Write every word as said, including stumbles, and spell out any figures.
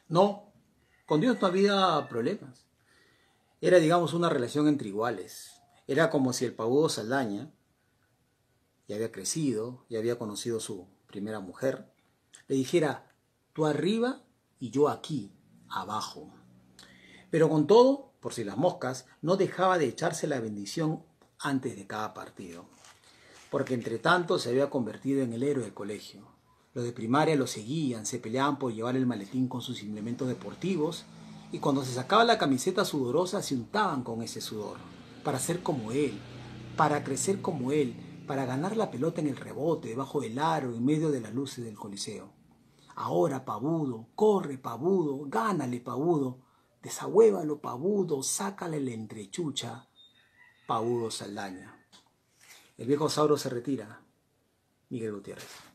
No, con Dios no había problemas. Era, digamos, una relación entre iguales. Era como si el Pavudo Saldaña ya había crecido, ya había conocido a su primera mujer, le dijera, tú arriba y yo aquí, abajo. Pero con todo, por si las moscas, no dejaba de echarse la bendición antes de cada partido, porque entre tanto se había convertido en el héroe del colegio. Los de primaria lo seguían, se peleaban por llevar el maletín con sus implementos deportivos, y cuando se sacaba la camiseta sudorosa se untaban con ese sudor, para ser como él, para crecer como él, para ganar la pelota en el rebote, debajo del aro, en medio de las luces del Coliseo. Ahora, Pavudo, corre, Pavudo, gánale, Pavudo, desahuévalo, Pavudo, sácale la entrechucha, Pavudo Saldaña. El viejo Sauro se retira. Miguel Gutiérrez.